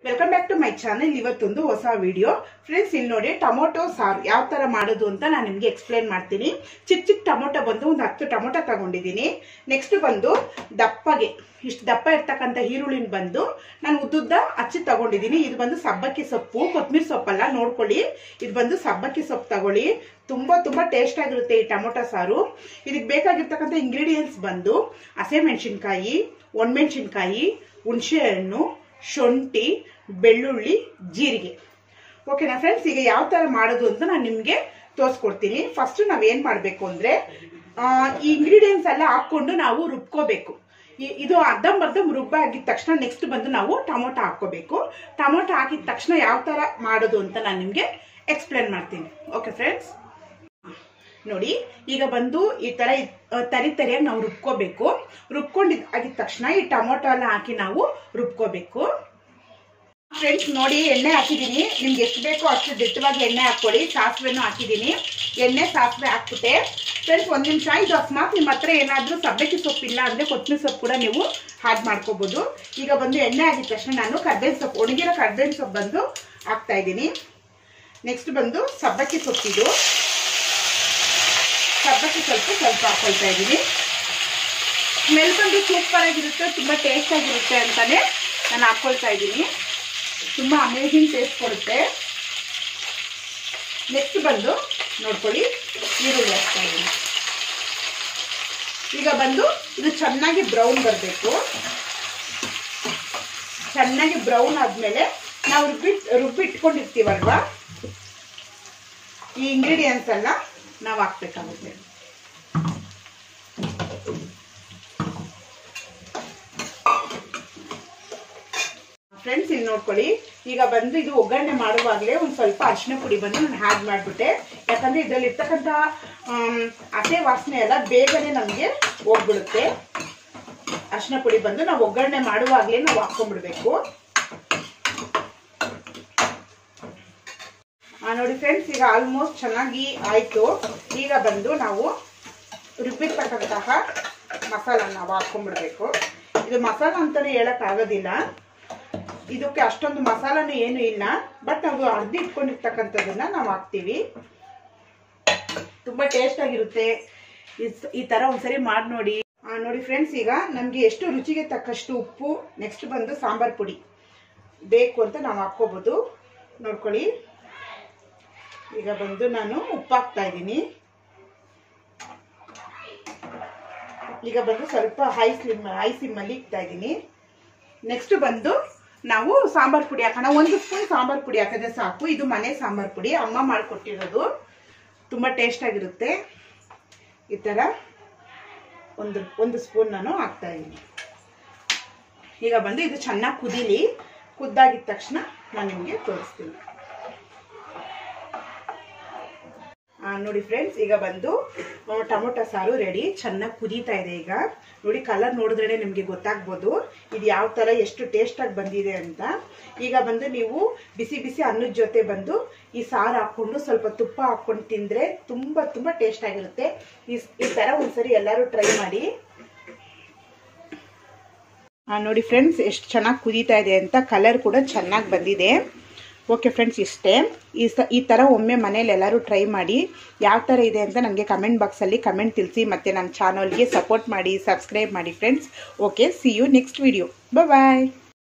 Welcome back to my channel. ಇವತ್ತೊಂದು ಹೊಸ video friends. ಇಲ್ಲಿ ನೋಡಿ ಟೊಮೊಟೊ ಸಾರು ಯಾವ ತರ ಮಾಡೋದು ಅಂತ ನಾನು ನಿಮಗೆ ಎಕ್ಸ್ಪ್ಲೇನ್ ಮಾಡ್ತೀನಿ. ಚಿಕ್ಕ ಚಿಕ್ಕ ಟೊಮೊಟೊ ಬಂದು ಒಂದು 10 ಟೊಮೊಟೊ ತಗೊಂಡಿದ್ದೀನಿ. ನೆಕ್ಸ್ಟ್ ಬಂದು ದಪ್ಪಗೆ ಇಷ್ಟು ದಪ್ಪ ಇರ್ತಕ್ಕಂಥ ಈರುಳ್ಳಿನ ಬಂದು ನಾನು ಉದ್ದುದ್ದ ಹಚ್ಚಿ ತಗೊಂಡಿದ್ದೀನಿ. ಇದು ಬಂದು ಸಬ್ಬಕ್ಕಿ ಸೊಪ್ಪು, ಕೊತ್ತಂಬರಿ ಸೊಪ್ಪಲ್ಲ, ನೋಡ್ಕೊಳ್ಳಿ. ಇದು ಬಂದು ಸಬ್ಬಕ್ಕಿ ಸೊಪ್ಪು ತಗೊಳ್ಳಿ. ತುಂಬಾ ಟೇಸ್ಟ್ ಆಗಿರುತ್ತೆ ಈ ಟೊಮೊಟೊ ಸಾರು. ಇದಕ್ಕೆ ಬೇಕಾಗಿರ್ತಕ್ಕಂಥ ಇಂಗ್ರೀಡಿಯೆಂಟ್ಸ್ ಬಂದು ಹಸಿಮೆಣಸಿನಕಾಯಿ, ಒಣಮೆಣಸಿನಕಾಯಿ, ಹುಣಸೆ ಹಣ್ಣು, ಶುಂಠಿ, ಬೆಳ್ಳುಳ್ಳಿ, ಜೀರಿಗೆ. ಓಕೆನಾ ಫ್ರೆಂಡ್ಸ್? ಈಗ ಯಾವ ತರ ಮಾಡೋದು ಅಂತ ನಾನು ನಿಮ್ಗೆ ತೋರಿಸ್ಕೊಡ್ತೀನಿ. ಫಸ್ಟ್ ನಾವೇನ್ ಮಾಡ್ಬೇಕು ಅಂದ್ರೆ ಈ ಇಂಗ್ರೀಡಿಯೆಂಟ್ಸ್ ಎಲ್ಲ ಹಾಕೊಂಡು ನಾವು ರುಬ್ಕೋಬೇಕು. ಇದು ಅರ್ಧಂಬರ್ಧ ರುಬ್ಬ ಆಗಿದ ತಕ್ಷಣ ನೆಕ್ಸ್ಟ್ ಬಂದು ನಾವು ಟೊಮೊಟೊ ಹಾಕೋಬೇಕು. ಟೊಮೊಟೊ ಹಾಕಿದ ತಕ್ಷಣ ಯಾವ ತರ ಮಾಡೋದು ಅಂತ ನಾನು ನಿಮ್ಗೆ ಎಕ್ಸ್ಪ್ಲೇನ್ ಮಾಡ್ತೀನಿ. ಓಕೆ ಫ್ರೆಂಡ್ಸ್, ನೋಡಿ ಈಗ ಬಂದು ಈ ತರ ತರಿಯಾಗಿ ನಾವು ರುಬ್ಕೋಬೇಕು. ಆಗಿದ ತಕ್ಷಣ ಈ ಟೊಮೊಟೊ ಎಲ್ಲ ಹಾಕಿ ನಾವು ರುಬ್ಕೋಬೇಕು. ಫ್ರೆಂಡ್ಸ್ ನೋಡಿ, ಎಣ್ಣೆ ಹಾಕಿದ್ದೀನಿ. ನಿಮ್ಗೆ ಎಷ್ಟು ಬೇಕೋ ಅಷ್ಟು ದಿಟ್ಟವಾಗಿ ಎಣ್ಣೆ ಹಾಕೊಳ್ಳಿ. ಸಾಸಿವೆನೂ ಹಾಕಿದ್ದೀನಿ. ಎಣ್ಣೆ ಸಾಸಿವೆ ಹಾಕ್ಬಿಟ್ಟೆ ಫ್ರೆಂಡ್ಸ್. ಒಂದ್ ನಿಮಿಷ, ಇದು ಅಕಸ್ಮಾತ್ ನಿಮ್ಮ ಹತ್ರ ಏನಾದ್ರೂ ಸಬ್ಬಕ್ಕಿ ಸೊಪ್ಪು ಇಲ್ಲ ಅಂದ್ರೆ ಕೊತ್ತಂಬರಿ ಸೊಪ್ಪು ಕೂಡ ನೀವು ಆಡ್ ಮಾಡ್ಕೋಬಹುದು. ಈಗ ಬಂದು ಎಣ್ಣೆ ಆಗಿದ ತಕ್ಷಣ ನಾನು ಕರ್ಬೇವಿನ ಸೊಪ್ಪು, ಒಣಗಿರೋ ಕರ್ಬೇವಿನ ಸೊಪ್ಪು ಬಂದು ಹಾಕ್ತಾ ಇದ್ದೀನಿ. ನೆಕ್ಸ್ಟ್ ಬಂದು ಸಬ್ಬಕ್ಕಿ ಸೊಪ್ಪಿದು ಸಬ್ಬಕ್ಕಿ ಸ್ವಲ್ಪ ಹಾಕೊಳ್ತಾ ಇದ್ದೀನಿ. ಸ್ಮೆಲ್ ಬಂದು ಸೂಪರ್ ಆಗಿರುತ್ತೆ, ತುಂಬಾ ಟೇಸ್ಟ್ ಆಗಿರುತ್ತೆ ಅಂತಾನೆ ನಾನು ಹಾಕೊಳ್ತಾ ಇದ್ದೀನಿ. ತುಂಬಾ ಅಮೇಜಿಂಗ್ ಟೇಸ್ಟ್ ಕೊಡುತ್ತೆ. ನೆಕ್ಸ್ಟ್ ಬಂದು ನೋಡ್ಕೊಳ್ಳಿ, ಈರುಳ್ಳಿ ಹಾಕ್ತಾ ಇದ್ದೀನಿ. ಈಗ ಬಂದು ಇದು ಚೆನ್ನಾಗಿ ಬ್ರೌನ್ ಬರಬೇಕು. ಚೆನ್ನಾಗಿ ಬ್ರೌನ್ ಆದ್ಮೇಲೆ ನಾವು ರುಬ್ಬಿಟ್ಕೊಂಡಿರ್ತೀವಲ್ವಾ, ಈ ಇಂಗ್ರೀಡಿಯೆಂಟ್ಸ್ ಎಲ್ಲ ನಾವು ಹಾಕ್ಬೇಕಾಗುತ್ತೆ. ಫ್ರೆಂಡ್ಸ್ ಇಲ್ಲಿ ನೋಡ್ಕೊಳ್ಳಿ, ಈಗ ಬಂದು ಇದು ಒಗ್ಗರಣೆ ಮಾಡುವಾಗಲೇ ಒಂದು ಸ್ವಲ್ಪ ಅರಿಶಿನ ಪುಡಿ ಬಂದು ನಾನು ಆಡ್ ಮಾಡ್ಬಿಟ್ಟೆ. ಯಾಕಂದ್ರೆ ಇದರಲ್ಲಿ ಇರ್ತಕ್ಕಂಥ ಹಸೆ ವಾಸನೆ ಎಲ್ಲ ಬೇಗನೆ ನಮಗೆ ಹೋಗ್ಬಿಡುತ್ತೆ. ಅರಿಶಿನ ಪುಡಿ ಬಂದು ನಾವು ಒಗ್ಗರಣೆ ಮಾಡುವಾಗಲೇ ನಾವು ಹಾಕೊಂಡ್ಬಿಡ್ಬೇಕು. ನೋಡಿ ಫ್ರೆಂಡ್ಸ್, ಈಗ ಆಲ್ಮೋಸ್ಟ್ ಚೆನ್ನಾಗಿ ಆಯ್ತು. ಈಗ ಬಂದು ನಾವು ರುಬ್ಬಿರ್ತಕ್ಕಂತಹ ಮಸಾಲ ನಾವು ಹಾಕೊಂಡ್ಬಿಡ್ಬೇಕು. ಇದು ಮಸಾಲ ಅಂತಾನೆ ಹೇಳಕ್ ಆಗೋದಿಲ್ಲ, ಇದಕ್ಕೆ ಅಷ್ಟೊಂದು ಮಸಾಲಾನು ಏನು ಇಲ್ಲ. ಬಟ್ ನಾವು ಅರ್ಧಿ ಇಟ್ಕೊಂಡಿರ್ತಕ್ಕಂಥದ್ದನ್ನ ನಾವು ಹಾಕ್ತೀವಿ. ತುಂಬಾ ಟೇಸ್ಟ್ ಆಗಿರುತ್ತೆ. ಈ ತರ ಒಂದ್ಸರಿ ಮಾಡಿ ನೋಡಿ. ನೋಡಿ ಫ್ರೆಂಡ್ಸ್, ಈಗ ನಮ್ಗೆ ಎಷ್ಟು ರುಚಿಗೆ ತಕ್ಕಷ್ಟು ಉಪ್ಪು, ನೆಕ್ಸ್ಟ್ ಬಂದು ಸಾಂಬಾರ್ ಪುಡಿ ಬೇಕು ಅಂತ ನಾವು ಹಾಕೋಬಹುದು. ನೋಡ್ಕೊಳ್ಳಿ, ಈಗ ಬಂದು ನಾನು ಉಪ್ಪು ಹಾಕ್ತಾ ಇದ್ದೀನಿ. ಈಗ ಬಂದು ಸ್ವಲ್ಪ ಹೈ ಸಿಮ್ಮಲ್ಲಿ ಇಡ್ತಾ ಇದ್ದೀನಿ. ನೆಕ್ಸ್ಟ್ ಬಂದು ನಾವು ಸಾಂಬಾರ್ ಪುಡಿ ಹಾಕೋಣ. 1 ಸ್ಪೂನ್ ಸಾಂಬಾರ್ ಪುಡಿ ಹಾಕಿದ್ರೆ ಸಾಕು. ಇದು ಮನೆ ಸಾಂಬಾರ್ ಪುಡಿ, ಅಮ್ಮ ಮಾಡಿಕೊಟ್ಟಿರೋದು. ತುಂಬಾ ಟೇಸ್ಟ್ ಆಗಿರುತ್ತೆ. ಈ ತರ ಒಂದು ಸ್ಪೂನ್ ನಾನು ಹಾಕ್ತಾ ಇದ್ದೀನಿ. ಈಗ ಬಂದು ಇದು ಚೆನ್ನಾಗಿ ಕುದೀಲಿ. ಕುದ್ದಾಗಿದ ತಕ್ಷಣ ನಾನು ನಿಮಗೆ ತೋರಿಸ್ತೀನಿ. ನೋಡಿ ಫ್ರೆಂಡ್ಸ್, ಈಗ ಬಂದು ಟೊಮೊಟೊ ಸಾರು ರೆಡಿ. ಚೆನ್ನಾಗಿ ಕುದೀತಾ ಇದೆ. ಈಗ ನೋಡಿ, ಕಲರ್ ನೋಡಿದ್ರೆ ನಿಮ್ಗೆ ಗೊತ್ತಾಗ್ಬೋದು ಇದು ಯಾವ ತರ ಎಷ್ಟು ಟೇಸ್ಟ್ ಆಗಿ ಬಂದಿದೆ ಅಂತ. ಈಗ ಬಂದು ನೀವು ಬಿಸಿ ಬಿಸಿ ಅನ್ನದ ಜೊತೆ ಬಂದು ಈ ಸಾರು ಹಾಕೊಂಡು ಸ್ವಲ್ಪ ತುಪ್ಪ ಹಾಕೊಂಡು ತಿಂದ್ರೆ ತುಂಬಾ ಟೇಸ್ಟ್ ಆಗಿರುತ್ತೆ. ಈ ತರ ಒಂದ್ಸರಿ ಎಲ್ಲರೂ ಟ್ರೈ ಮಾಡಿ. ನೋಡಿ ಫ್ರೆಂಡ್ಸ್, ಎಷ್ಟು ಚೆನ್ನಾಗಿ ಕುದೀತಾ ಇದೆ ಅಂತ. ಕಲರ್ ಕೂಡ ಚೆನ್ನಾಗಿ ಬಂದಿದೆ. ಓಕೆ ಫ್ರೆಂಡ್ಸ್, ಇಷ್ಟೇ. ಈ ಥರ ಒಮ್ಮೆ ಮನೇಲಿ ಎಲ್ಲರೂ ಟ್ರೈ ಮಾಡಿ. ಯಾವ ಥರ ಇದೆ ಅಂತ ನನಗೆ ಕಮೆಂಟ್ ಬಾಕ್ಸಲ್ಲಿ ಕಮೆಂಟ್ ತಿಳಿಸಿ. ಮತ್ತು ನನ್ನ ಚಾನಲ್ಗೆ ಸಪೋರ್ಟ್ ಮಾಡಿ, ಸಬ್ಸ್ಕ್ರೈಬ್ ಮಾಡಿ friends. Okay, see you next video. Bye.